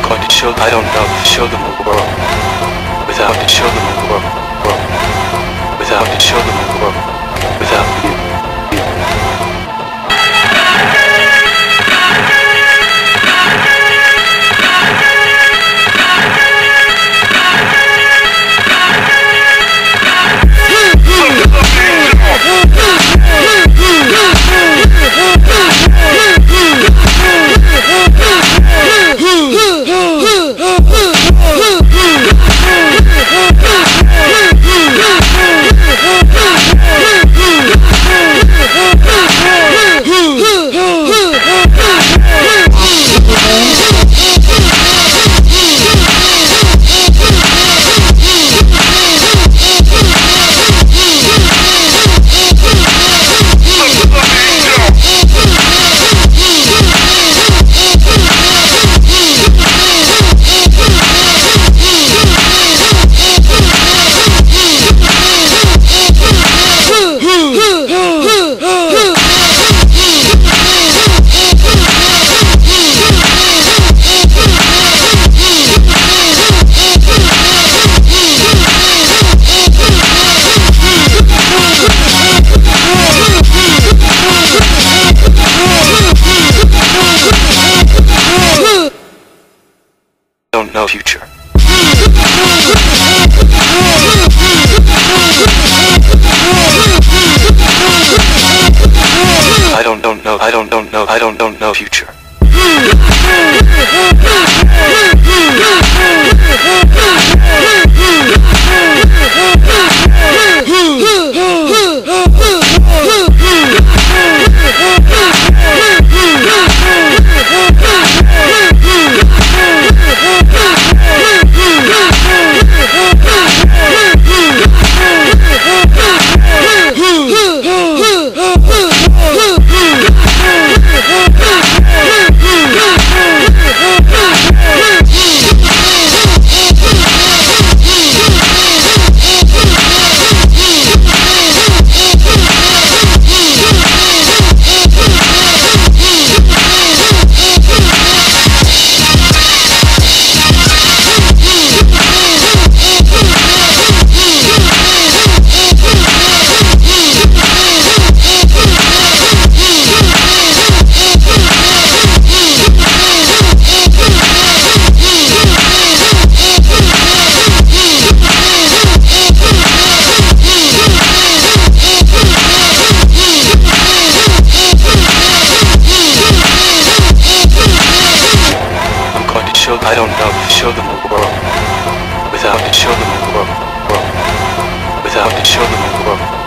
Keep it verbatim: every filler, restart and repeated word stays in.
going to show, I don't know, show them the world. Without to show them the world. world. Without to show them the world. Without you. Don't know future. I don't don't know. I don't don't know. I don't don't know future. I don't know, show them the world. Without it, show them the world. world. Without it, show them the world.